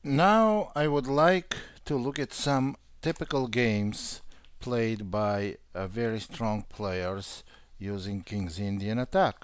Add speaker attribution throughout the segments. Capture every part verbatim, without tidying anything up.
Speaker 1: Now I would like to look at some typical games played by uh, very strong players using King's Indian attack.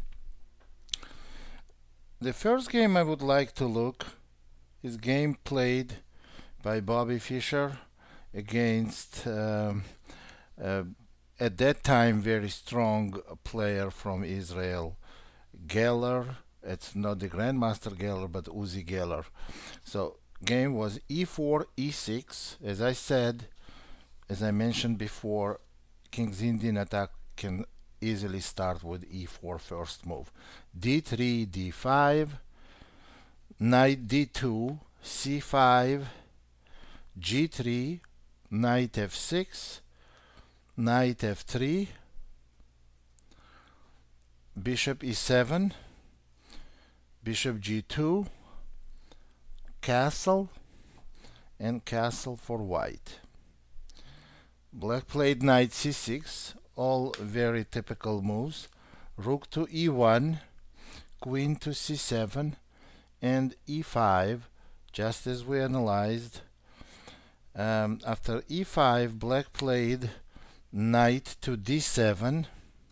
Speaker 1: The first game I would like to look is game played by Bobby Fischer against um, uh, at that time very strong player from Israel, Geller. It's not the Grandmaster Geller, but Uzi Geller. So game was e four, e six. As I said, as I mentioned before, King's Indian attack can easily start with e four first move. d three, d five, knight d two, c five, g three, knight f six, knight f three, bishop e seven, bishop g two, castle, and castle for white. Black played knight c six, all very typical moves. Rook to e one, queen to c seven, and e five, just as we analyzed. Um, after e five, black played knight to d seven,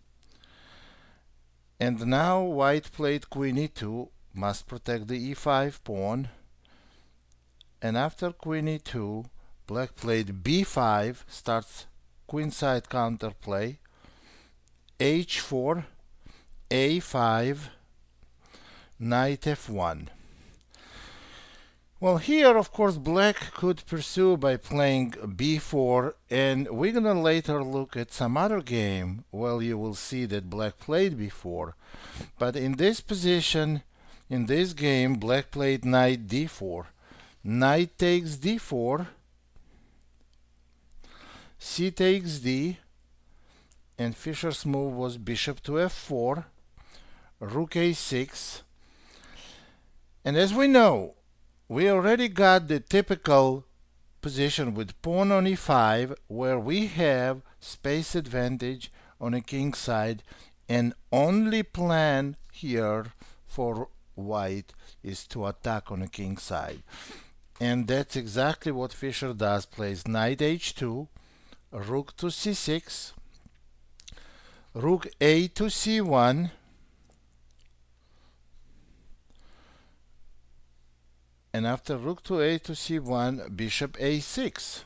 Speaker 1: and now white played queen e two, must protect the e five pawn, and after queen e two, black played b five, starts queenside counterplay, h four, a five, knight f one. Well, here of course black could pursue by playing b four, and we're gonna later look at some other game where you will see that black played b four. But in this position, in this game, black played knight d four. Knight takes d four, c takes d, and Fischer's move was bishop to f four, rook a six, and as we know, we already got the typical position with pawn on e five, where we have space advantage on a king side, and only plan here for white is to attack on a king side. And that's exactly what Fischer does. Plays knight h two, rook to c six, rook a to c one, and after rook to a to c one, bishop a six.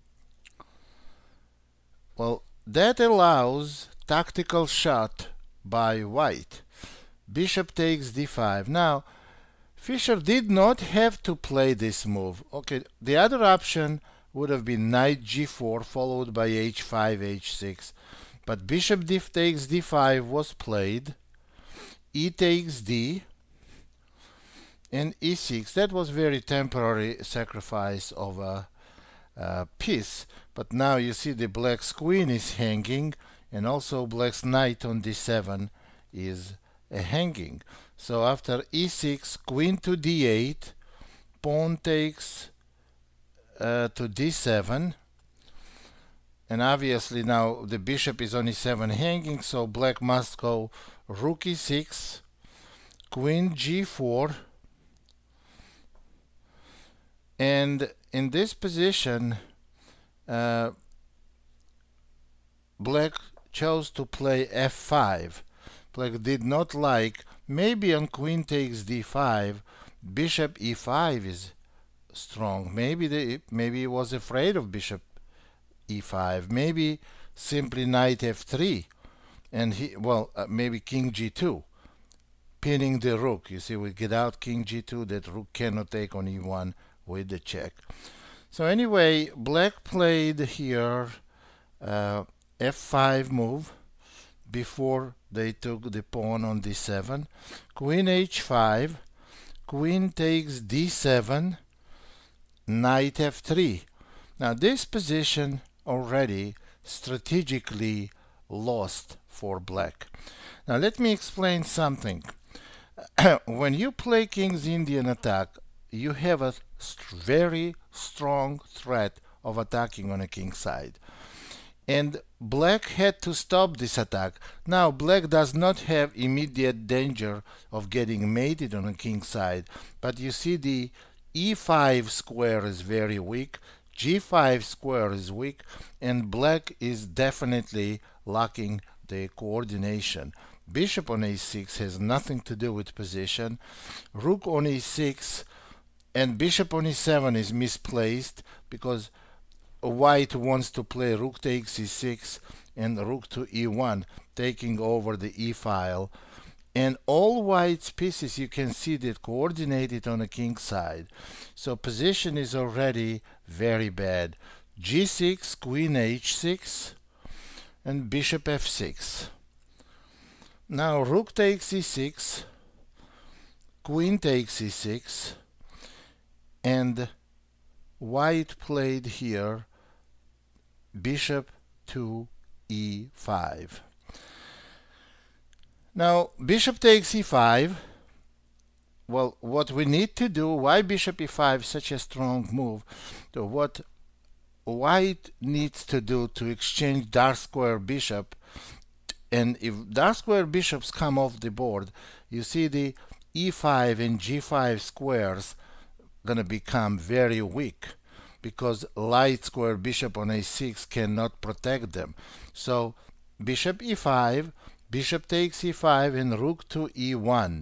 Speaker 1: Well, that allows tactical shot by white. Bishop takes d five. Now, Fischer did not have to play this move. Okay, the other option would have been knight g four followed by h five, h six. But bishop d takes d five was played. E takes d. And e six. That was very temporary sacrifice of a, a piece. But now you see the black's queen is hanging, and also black's knight on d seven is a hanging. So after e six, queen to d eight, pawn takes uh, to d seven, and obviously now the bishop is on e seven hanging, so black must go rook e six, queen g four, and in this position uh, black chose to play f five. Black did not like, maybe on queen takes d five, bishop e five is strong. Maybe the, maybe he was afraid of bishop e five. Maybe simply knight f three, and he, well, uh, maybe king g two, pinning the rook. You see, we get out king g two, that rook cannot take on e one with the check. So anyway, black played here uh, f five move before they took the pawn on d seven, queen h five, queen takes d seven, knight f three. Now this position already strategically lost for black. Now let me explain something. When you play King's Indian attack, you have a st very strong threat of attacking on a king side. And black had to stop this attack. Now black does not have immediate danger of getting mated on a king side, but you see the e five square is very weak, g five square is weak, and black is definitely lacking the coordination. Bishop on a six has nothing to do with position. Rook on e six and bishop on e seven is misplaced because white wants to play rook takes e six and rook to e one, taking over the e file. And all white's pieces you can see that coordinated on the king side. So position is already very bad. g six, queen h six, and bishop f six. Now rook takes e six, queen takes e six, and white played here bishop to e five. Now bishop takes e five. Well, what we need to do, why bishop e five such a strong move? So what white needs to do to exchange dark square bishop, and if dark square bishops come off the board, you see the e five and g five squares gonna become very weak because light square bishop on a six cannot protect them. So bishop e five, bishop takes e five, and rook to e one.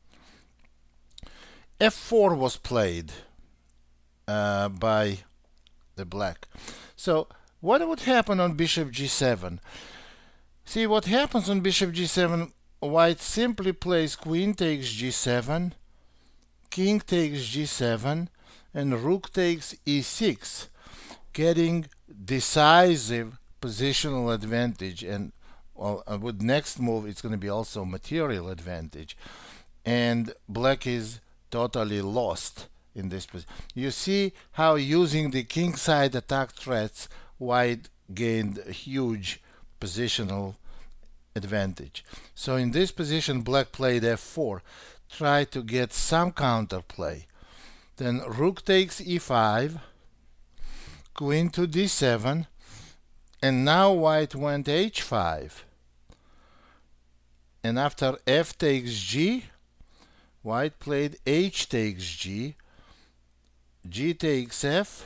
Speaker 1: f four was played uh, by the black. So what would happen on bishop g seven? See what happens on bishop g seven. White simply plays queen takes g seven, king takes g seven, and rook takes e six, getting decisive positional advantage. And well, with next move it's going to be also material advantage, and black is totally lost in this position. You see how using the king side attack threats white gained a huge positional advantage. So in this position black played f four, try to get some counterplay. Then rook takes e five, queen to d seven, and now white went h five. And after f takes g, white played h takes g, g takes f,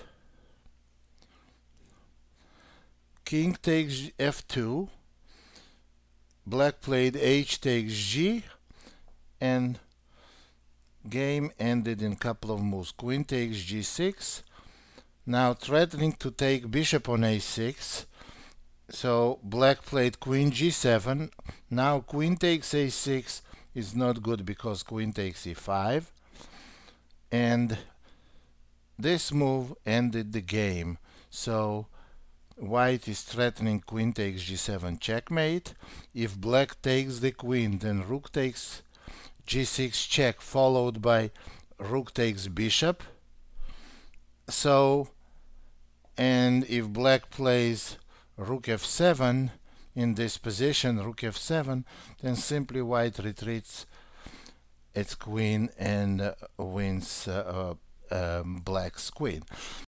Speaker 1: king takes f two, black played h takes g, and game ended in a couple of moves. Queen takes g six, now threatening to take bishop on a six. So black played queen g seven. Now queen takes a six is not good because queen takes e five. And this move ended the game. So white is threatening queen takes g seven checkmate. If black takes the queen, then rook takes g six check, followed by rook takes bishop. So, and if black plays rook f seven in this position, rook f seven, then simply white retreats its queen and uh, wins uh, uh, um, black's queen.